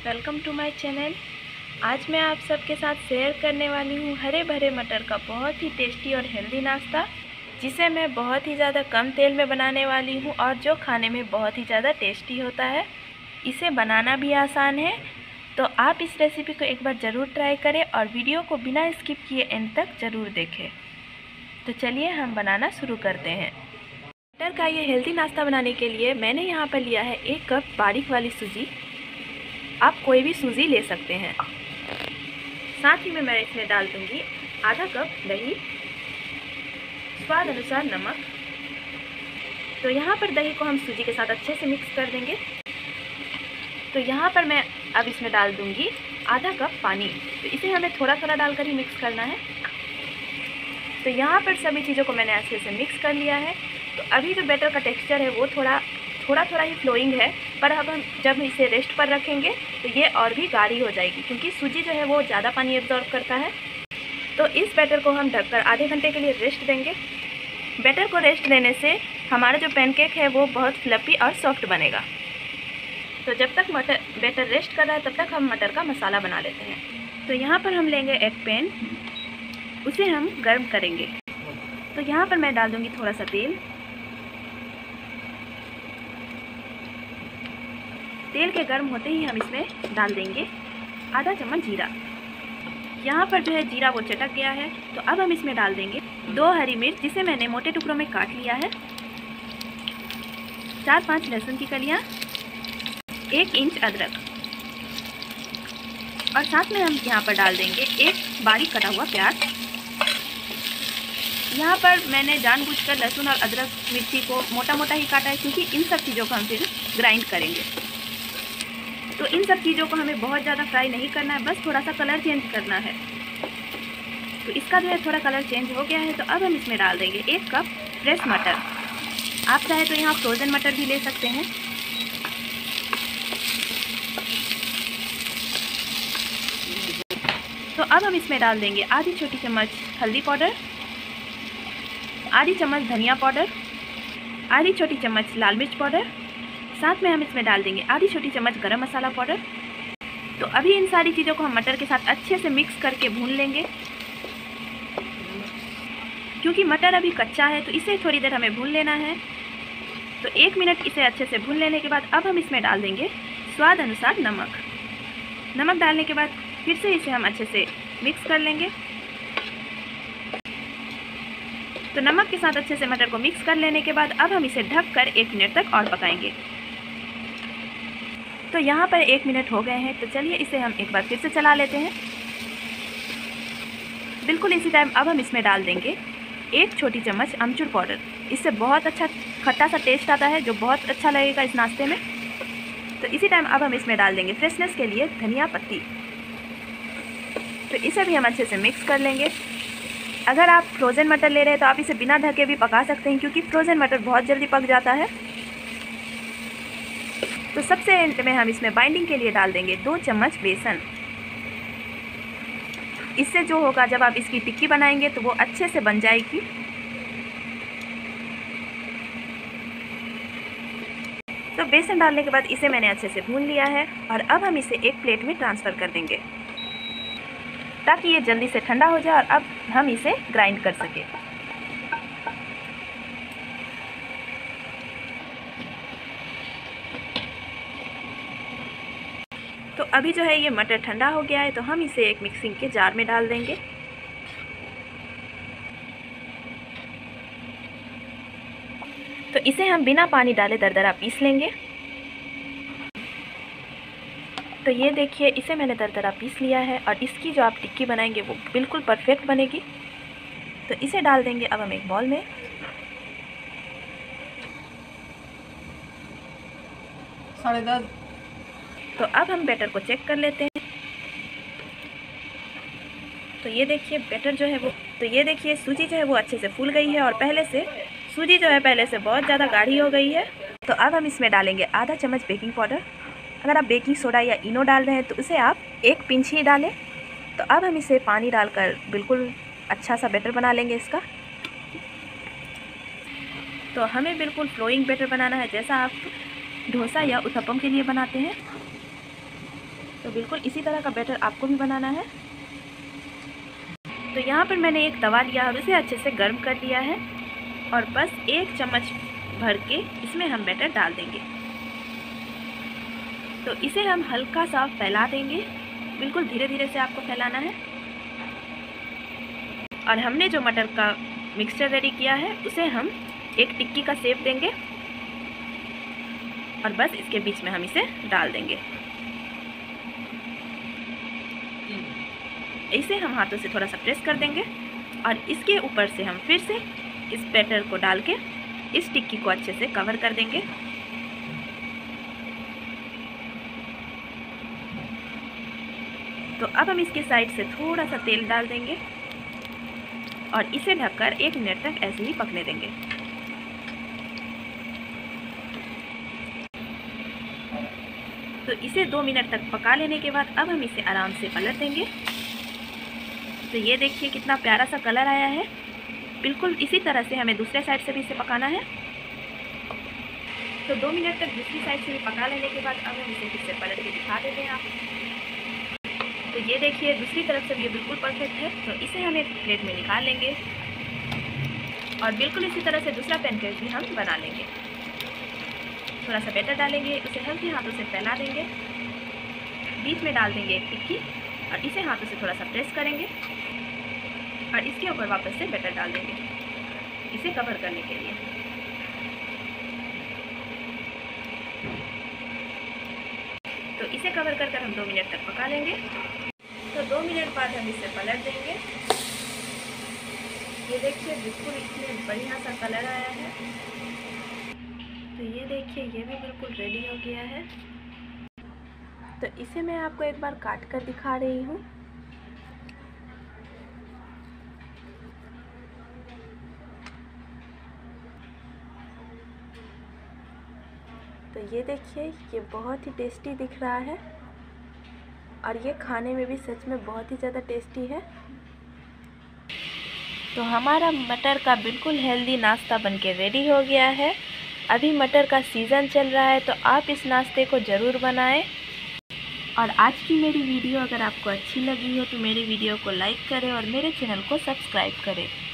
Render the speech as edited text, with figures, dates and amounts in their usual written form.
Welcome to my channel. आज मैं आप सबके साथ शेयर करने वाली हूँ हरे भरे मटर का बहुत ही टेस्टी और हेल्दी नाश्ता, जिसे मैं बहुत ही ज़्यादा कम तेल में बनाने वाली हूँ और जो खाने में बहुत ही ज़्यादा टेस्टी होता है। इसे बनाना भी आसान है, तो आप इस रेसिपी को एक बार ज़रूर ट्राई करें और वीडियो को बिना स्किप किए एंड तक ज़रूर देखें। तो चलिए हम बनाना शुरू करते हैं। मटर का ये हेल्दी नाश्ता बनाने के लिए मैंने यहाँ पर लिया है 1 कप बारीक वाली सूजी। आप कोई भी सूजी ले सकते हैं। साथ ही में मैं इसमें डाल दूंगी आधा कप दही, स्वाद अनुसार नमक। तो यहाँ पर दही को हम सूजी के साथ अच्छे से मिक्स कर देंगे। तो यहाँ पर मैं अब इसमें डाल दूंगी आधा कप पानी। तो इसे हमें थोड़ा थोड़ा डालकर ही मिक्स करना है। तो यहाँ पर सभी चीज़ों को मैंने अच्छे से मिक्स कर लिया है। तो अभी जो बैटर का टेक्सचर है वो थोड़ा ही फ्लोइंग है, पर अब हम जब इसे रेस्ट पर रखेंगे तो ये और भी गाढ़ी हो जाएगी, क्योंकि सूजी जो है वो ज़्यादा पानी एब्जॉर्ब करता है। तो इस बैटर को हम ढककर आधे घंटे के लिए रेस्ट देंगे। बैटर को रेस्ट देने से हमारा जो पैनकेक है वो बहुत फ्लफी और सॉफ्ट बनेगा। तो जब तक बैटर रेस्ट कर रहा है तब तक हम मटर का मसाला बना लेते हैं। तो यहाँ पर हम लेंगे एक पैन, उसे हम गर्म करेंगे। तो यहाँ पर मैं डाल दूँगी थोड़ा सा तेल। तेल के गर्म होते ही हम इसमें डाल देंगे आधा चम्मच जीरा। यहाँ पर जो है जीरा वो चटक गया है। तो अब हम इसमें डाल देंगे 2 हरी मिर्च, जिसे मैंने मोटे टुकड़ों में काट लिया है, 4-5 लहसुन की कलियाँ, 1 इंच अदरक, और साथ में हम यहाँ पर डाल देंगे एक बारीक कटा हुआ प्याज। यहाँ पर मैंने जानबूझकर लहसुन और अदरक मिर्ची को मोटा मोटा ही काटा है, क्योंकि इन सब चीज़ों को हम फिर ग्राइंड करेंगे। तो इन सब चीज़ों को हमें बहुत ज़्यादा फ्राई नहीं करना है, बस थोड़ा सा कलर चेंज करना है। तो इसका जो है थोड़ा कलर चेंज हो गया है। तो अब हम इसमें डाल देंगे 1 कप फ्रेश मटर। आप चाहे तो यहाँ फ्रोज़न मटर भी ले सकते हैं। तो अब हम इसमें डाल देंगे आधी छोटी चम्मच हल्दी पाउडर, आधी चम्मच धनिया पाउडर, आधी छोटी चम्मच लाल मिर्च पाउडर, साथ में हम इसमें डाल देंगे आधी छोटी चम्मच गरम मसाला पाउडर। तो अभी इन सारी चीज़ों को हम मटर के साथ अच्छे से मिक्स करके भून लेंगे, क्योंकि मटर अभी कच्चा है तो इसे थोड़ी देर हमें भून लेना है। तो 1 मिनट इसे अच्छे से भून लेने के बाद अब हम इसमें डाल देंगे स्वाद अनुसार नमक। नमक डालने के बाद फिर से इसे हम अच्छे से मिक्स कर लेंगे। तो नमक के साथ अच्छे से मटर को मिक्स कर लेने के बाद अब हम इसे ढककर 1 मिनट तक और पकाएंगे। तो यहाँ पर 1 मिनट हो गए हैं। तो चलिए इसे हम एक बार फिर से चला लेते हैं। बिल्कुल इसी टाइम अब हम इसमें डाल देंगे 1 छोटी चम्मच अमचूर पाउडर। इससे बहुत अच्छा खट्टा सा टेस्ट आता है, जो बहुत अच्छा लगेगा इस नाश्ते में। तो इसी टाइम अब हम इसमें डाल देंगे फ्रेशनेस के लिए धनिया पत्ती। तो इसे भी हम अच्छे से मिक्स कर लेंगे। अगर आप फ्रोज़न मटर ले रहे हैं तो आप इसे बिना ढके भी पका सकते हैं, क्योंकि फ्रोज़न मटर बहुत जल्दी पक जाता है। तो सबसे एंड में हम इसमें बाइंडिंग के लिए डाल देंगे 2 चम्मच बेसन। इससे जो होगा, जब आप इसकी टिक्की बनाएंगे तो वो अच्छे से बन जाएगी। तो बेसन डालने के बाद इसे मैंने अच्छे से भून लिया है और अब हम इसे एक प्लेट में ट्रांसफ़र कर देंगे, ताकि ये जल्दी से ठंडा हो जाए और अब हम इसे ग्राइंड कर सकें। तो अभी जो है ये मटर ठंडा हो गया है। तो हम इसे एक मिक्सिंग के जार में डाल देंगे। तो इसे हम बिना पानी डाले दरदरा पीस लेंगे। तो ये देखिए, इसे मैंने दरदरा पीस लिया है और इसकी जो आप टिक्की बनाएंगे वो बिल्कुल परफेक्ट बनेगी। तो इसे डाल देंगे अब हम एक बॉल में। साढ़े 10। तो अब हम बैटर को चेक कर लेते हैं। तो ये देखिए बैटर जो है वो, तो ये देखिए सूजी जो है वो अच्छे से फूल गई है और सूजी जो है पहले से बहुत ज़्यादा गाढ़ी हो गई है। तो अब हम इसमें डालेंगे आधा चम्मच बेकिंग पाउडर। अगर आप बेकिंग सोडा या इनो डाल रहे हैं तो उसे आप 1 पिंच ही डालें। तो अब हम इसे पानी डालकर बिल्कुल अच्छा सा बैटर बना लेंगे इसका। तो हमें बिल्कुल फ्लोइंग बैटर बनाना है, जैसा आप डोसा या उत्तपम के लिए बनाते हैं। तो बिल्कुल इसी तरह का बैटर आपको भी बनाना है। तो यहाँ पर मैंने एक तवा लिया और उसे अच्छे से गर्म कर लिया है और बस 1 चम्मच भर के इसमें हम बैटर डाल देंगे। तो इसे हम हल्का सा फैला देंगे, बिल्कुल धीरे धीरे से आपको फैलाना है। और हमने जो मटर का मिक्सचर रेडी किया है उसे हम एक टिक्की का शेप देंगे और बस इसके बीच में हम इसे डाल देंगे। इसे हम हाथों से थोड़ा सा प्रेस कर देंगे और इसके ऊपर से हम फिर से इस बैटर को डाल के इस टिक्की को अच्छे से कवर कर देंगे। तो अब हम इसके साइड से थोड़ा सा तेल डाल देंगे और इसे ढककर 1 मिनट तक ऐसे ही पकने देंगे। तो इसे 2 मिनट तक पका लेने के बाद अब हम इसे आराम से पलट देंगे। तो ये देखिए कितना प्यारा सा कलर आया है। बिल्कुल इसी तरह से हमें दूसरे साइड से भी इसे पकाना है। तो 2 मिनट तक दूसरी साइड से भी पका लेने के बाद अब हम इसे फिर से पलट के दिखा देते हैं आप। तो ये देखिए दूसरी तरफ से भी ये बिल्कुल परफेक्ट है। तो इसे हम एक प्लेट में निकाल लेंगे और बिल्कुल इसी तरह से दूसरा पैनकेक भी हम बना लेंगे। थोड़ा सा बैटर डालेंगे, उसे हल्के हाथों से फैला देंगे, बीच में डाल देंगे एक टिक्की और इसे हाथों से थोड़ा सा प्रेस करेंगे और इसके ऊपर वापस से बैटर डाल देंगे इसे कवर करने के लिए। तो इसे कवर कर हम 2 मिनट तक पका लेंगे। तो 2 मिनट बाद हम इसे पलट देंगे। ये देखिए बिल्कुल इसमें बढ़िया सा कलर आया है। तो ये देखिए ये भी बिल्कुल रेडी हो गया है। तो इसे मैं आपको एक बार काट कर दिखा रही हूँ। तो ये देखिए ये बहुत ही टेस्टी दिख रहा है और ये खाने में भी सच में बहुत ही ज़्यादा टेस्टी है। तो हमारा मटर का बिल्कुल हेल्दी नाश्ता बनके रेडी हो गया है। अभी मटर का सीज़न चल रहा है तो आप इस नाश्ते को ज़रूर बनाएं। और आज की मेरी वीडियो अगर आपको अच्छी लगी हो तो मेरी वीडियो को लाइक करें और मेरे चैनल को सब्सक्राइब करें।